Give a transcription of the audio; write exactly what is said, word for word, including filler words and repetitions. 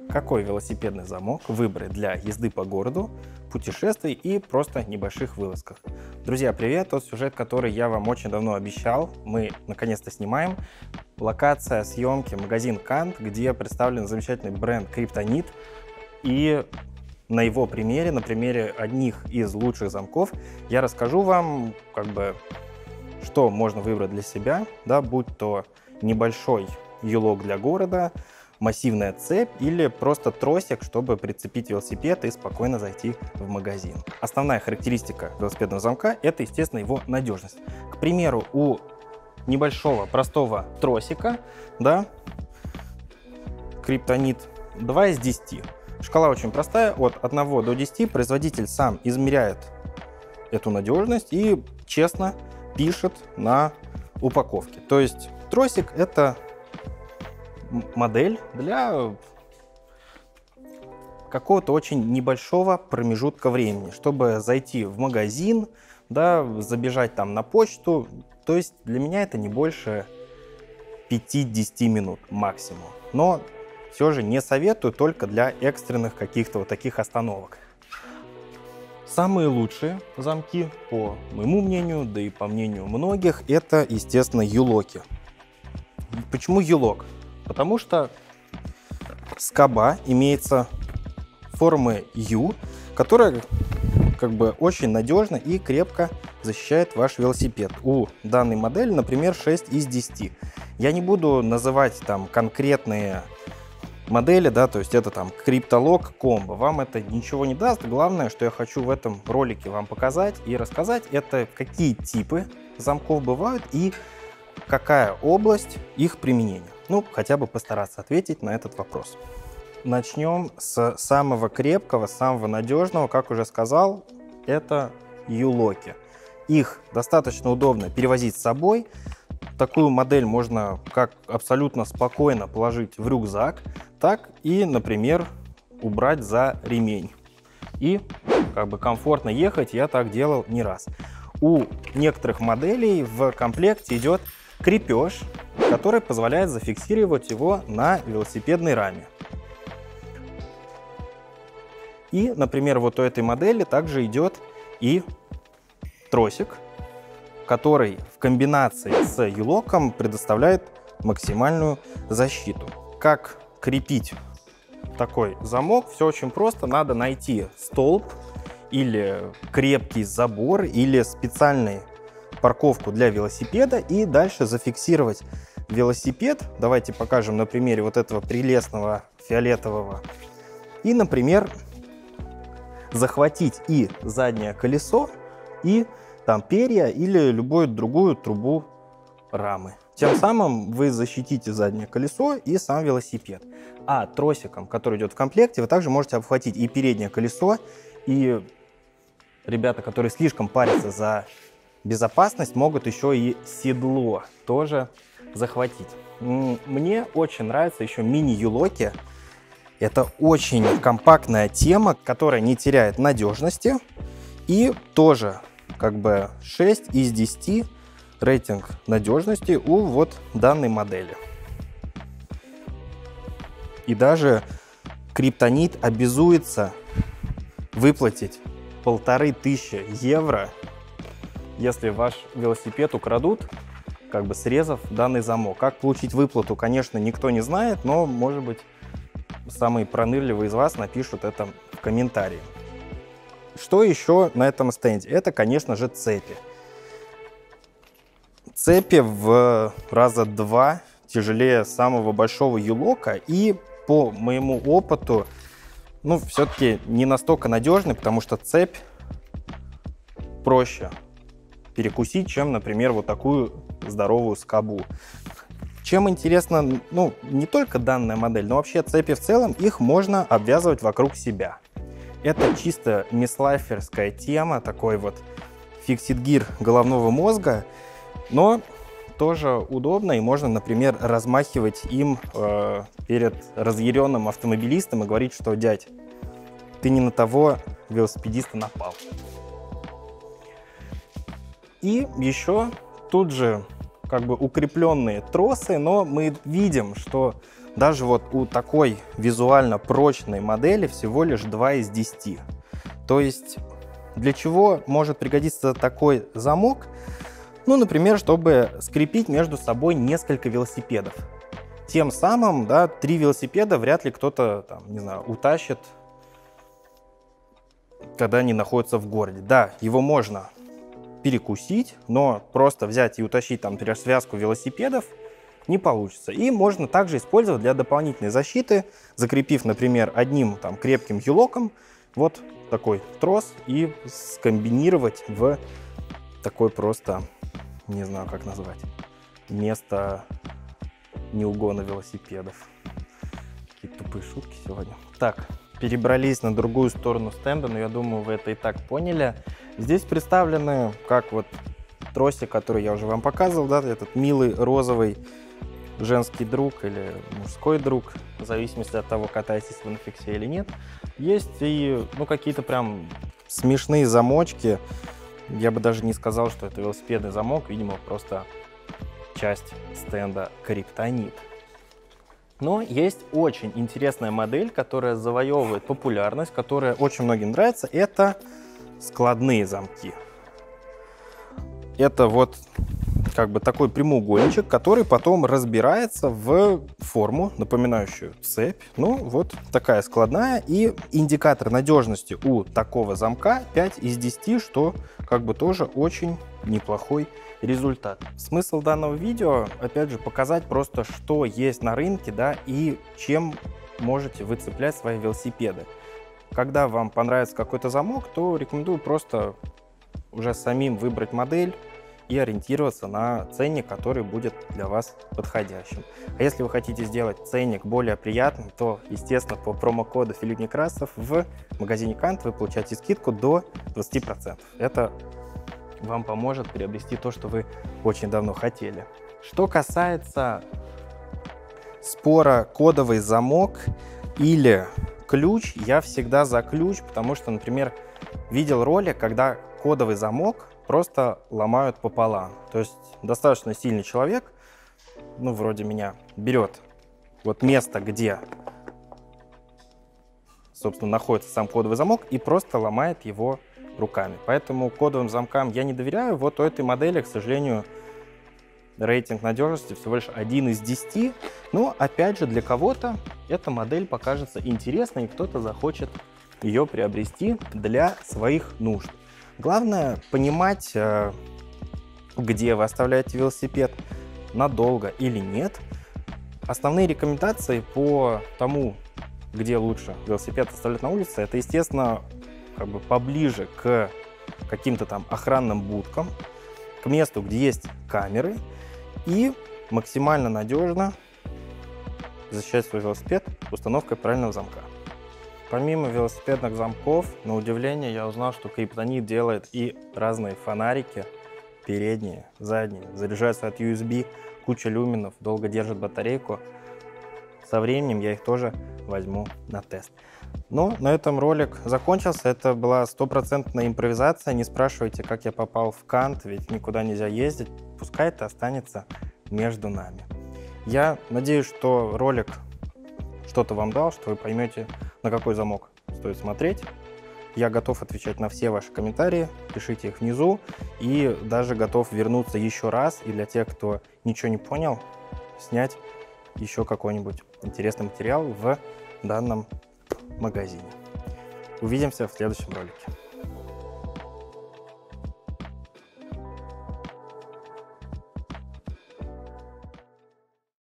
какой велосипедный замок выбрать для езды по городу, путешествий и просто небольших вылазках. Друзья, привет! Тот сюжет, который я вам очень давно обещал, мы наконец-то снимаем. Локация съемки — магазин Кант, где представлен замечательный бренд Kryptonit. И на его примере, на примере одних из лучших замков, я расскажу вам, как бы, что можно выбрать для себя, да, будь то небольшой юлок для города, массивная цепь или просто тросик, чтобы прицепить велосипед и спокойно зайти в магазин. Основная характеристика велосипедного замка — это, естественно, его надежность. К примеру, у небольшого простого тросика, да, Kryptonit, два из десяти. Шкала очень простая, от одного до десяти. Производитель сам измеряет эту надежность и честно пишет на упаковке. То есть тросик — это модель для какого-то очень небольшого промежутка времени, чтобы зайти в магазин, да, забежать там на почту. То есть для меня это не больше пяти-десяти минут максимум. Но все же не советую, только для экстренных каких-то вот таких остановок. Самые лучшие замки, по моему мнению, да и по мнению многих, это, естественно, юлоки. Почему юлок? Потому что скоба имеется формы ю, которая как бы очень надежно и крепко защищает ваш велосипед. У данной модели, например, шесть из десяти. Я не буду называть там конкретные модели, да, то есть это там Kryptolock Combo. Вам это ничего не даст. Главное, что я хочу в этом ролике вам показать и рассказать, это какие типы замков бывают и какая область их применения. Ну, хотя бы постараться ответить на этот вопрос. Начнем с самого крепкого, самого надежного, как уже сказал, это юлоки. Их достаточно удобно перевозить с собой. Такую модель можно как абсолютно спокойно положить в рюкзак, так и, например, убрать за ремень. И как бы комфортно ехать, я так делал не раз. У некоторых моделей в комплекте идет крепеж, который позволяет зафиксировать его на велосипедной раме. И, например, вот у этой модели также идет и тросик, который в комбинации с юлоком предоставляет максимальную защиту. Как крепить такой замок? Все очень просто. Надо найти столб или крепкий забор или специальный парковку для велосипеда и дальше зафиксировать велосипед. Давайте покажем на примере вот этого прелестного фиолетового. И, например, захватить и заднее колесо, и там перья или любую другую трубу рамы. Тем самым вы защитите заднее колесо и сам велосипед. А тросиком, который идет в комплекте, вы также можете обхватить и переднее колесо, и ребята, которые слишком парятся за безопасность, могут еще и седло тоже захватить. Мне очень нравятся еще мини-юлоки. Это очень компактная тема, которая не теряет надежности. И тоже как бы шесть из десяти рейтинг надежности у вот данной модели. И даже Kryptonit обязуется выплатить полторы тысячи евро, если ваш велосипед украдут, как бы срезав данный замок. Как получить выплату, конечно, никто не знает, но, может быть, самые пронырливые из вас напишут это в комментарии. Что еще на этом стенде? Это, конечно же, цепи. Цепи в раза два тяжелее самого большого юлока и, по моему опыту, ну, все-таки не настолько надежны, потому что цепь проще перекусить, чем, например, вот такую здоровую скобу. Чем интересна, ну, не только данная модель, но вообще цепи в целом, их можно обвязывать вокруг себя. Это чисто мислайферская тема, такой вот фиксит-гир головного мозга, но тоже удобно, и можно, например, размахивать им э, перед разъяренным автомобилистом и говорить, что, дядь, ты не на того велосипедиста напал. И еще тут же как бы укрепленные тросы, но мы видим, что даже вот у такой визуально прочной модели всего лишь два из десяти. То есть для чего может пригодиться такой замок? Ну, например, чтобы скрепить между собой несколько велосипедов. Тем самым, да, три велосипеда вряд ли кто-то, там, не знаю, утащит, когда они находятся в городе. Да, его можно перекусить, но просто взять и утащить, там, например, связку велосипедов не получится. И можно также использовать для дополнительной защиты, закрепив, например, одним там крепким юлоком вот такой трос и скомбинировать в такой просто, не знаю, как назвать, место неугона велосипедов. Какие тупые шутки сегодня. Так, перебрались на другую сторону стенда, но я думаю, вы это и так поняли. Здесь представлены, как вот тросик, который я уже вам показывал, да, этот милый розовый женский друг или мужской друг, в зависимости от того, катаетесь вы на фиксе или нет. Есть и, ну, какие-то прям смешные замочки. Я бы даже не сказал, что это велосипедный замок, видимо, просто часть стенда Криптонит. Но есть очень интересная модель, которая завоевывает популярность, которая очень многим нравится. Это складные замки. Это вот как бы такой прямоугольничек, который потом разбирается в форму, напоминающую цепь. Ну, вот такая складная. И индикатор надежности у такого замка пять из десяти, что как бы тоже очень неплохой результат. Смысл данного видео, опять же, показать просто, что есть на рынке, да, и чем можете вы цеплять свои велосипеды. Когда вам понравится какой-то замок, то рекомендую просто уже самим выбрать модель и ориентироваться на ценник, который будет для вас подходящим. А если вы хотите сделать ценник более приятным, то, естественно, по промокоду Филипп Некрасов в магазине Кант вы получаете скидку до двадцати процентов. Это вам поможет приобрести то, что вы очень давно хотели. Что касается спора кодовый замок или ключ, я всегда за ключ, потому что, например, видел ролик, когда кодовый замок просто ломают пополам. То есть достаточно сильный человек, ну, вроде меня, берет вот место, где, собственно, находится сам кодовый замок, и просто ломает его руками. Поэтому кодовым замкам я не доверяю. Вот у этой модели, к сожалению, рейтинг надежности всего лишь один из десяти. Но, опять же, для кого-то эта модель покажется интересной, и кто-то захочет ее приобрести для своих нужд. Главное понимать, где вы оставляете велосипед, надолго или нет. Основные рекомендации по тому, где лучше велосипед оставлять на улице, это, естественно, как бы поближе к каким-то там охранным будкам, к месту, где есть камеры, и максимально надежно защищать свой велосипед установкой правильного замка. Помимо велосипедных замков, на удивление, я узнал, что Криптонит делает и разные фонарики, передние, задние, заряжаются от ю эс би, куча люминов, долго держит батарейку. Со временем я их тоже возьму на тест. Ну, на этом ролик закончился. Это была стопроцентная импровизация. Не спрашивайте, как я попал в Кант, ведь никуда нельзя ездить. Пускай это останется между нами. Я надеюсь, что ролик что-то вам дал, что вы поймете, на какой замок стоит смотреть. Я готов отвечать на все ваши комментарии, пишите их внизу, и даже готов вернуться еще раз, и для тех, кто ничего не понял, снять еще какой-нибудь интересный материал в данном магазине. Увидимся в следующем ролике.